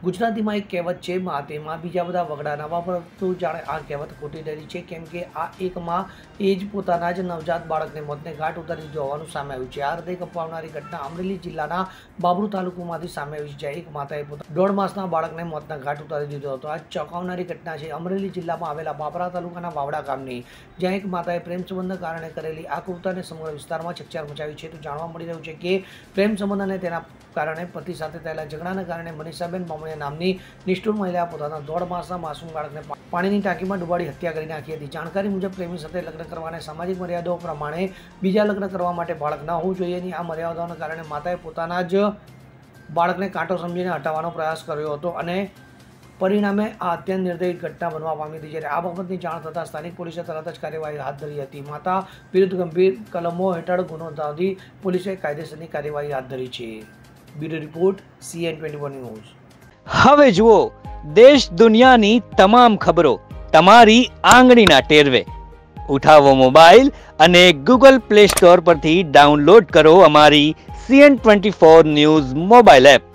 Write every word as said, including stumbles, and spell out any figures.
ગુજરાતીમાં એક કહેવત છે, માં તેમાં બીજા બધા વગડા નવા, પરંતુ જાણે આ કહેવત ખોટી ઠરી છે, કેમ કે આ એક માં એ જ પોતાના જ નવજાત બાળકને મોતને ઘાટ ઉતારી દીધું હોવાનું સામે આવ્યું છે। આ હૃદય કંપાવનારી ઘટના અમરેલી જિલ્લાના બાબરુ તાલુકામાંથી સામે આવી છે, જ્યાં એક માતાએ પોતાના દોઢ માસના બાળકને મોતના ઘાટ ઉતારી દીધો હતો। આ ચોંકાવનારી ઘટના છે અમરેલી જિલ્લામાં આવેલા બાબરા તાલુકાના વાવડા ગામની, જ્યાં એક માતાએ પ્રેમ સંબંધના કારણે કરેલી આ ક્રૂરતાને સમગ્ર વિસ્તારમાં ચકચાર મચાવી છે। તો જાણવા મળી રહ્યું છે કે પ્રેમ સંબંધ અને તેના કારણે પતિ સાથે થયેલા ઝઘડાના કારણે મનીષાબેન બામણીયા નામની નિષ્ઠુર મહિલા પોતાના દોઢ માસના માસૂમ બાળકને પાણીની ટાંકીમાં ડૂબાડી હત્યા કરી નાખી હતી। જાણકારી મુજબ પ્રેમી સાથે લગ્ન કરવા અને સામાજિક મર્યાદાઓ પ્રમાણે બીજા લગ્ન કરવા માટે બાળક ન હોવું જોઈએ। આ મર્યાદાઓના કારણે માતાએ પોતાના જ બાળકને કાંટો સમજીને હટાવવાનો પ્રયાસ કર્યો હતો અને પરિણામે આ અત્યંત નિર્દયી ઘટના બનવા પામી હતી। જ્યારે આ બાબતની જાણ થતાં સ્થાનિક પોલીસે તરત જ કાર્યવાહી હાથ ધરી હતી। માતા વિરુદ્ધ ગંભીર કલમો હેઠળ ગુનો નોંધી પોલીસે કાયદેસરની કાર્યવાહી હાથ ધરી છે। Bureau report C N twenty one news. હવે જુઓ દેશ દુનિયાની તમામ ખબરો તમારી આંગળીના ટેરવે। ઉઠાવો મોબાઈલ અને ગૂગલ પ્લે સ્ટોર પરથી ડાઉનલોડ કરો અમારી C N twenty four news mobile app.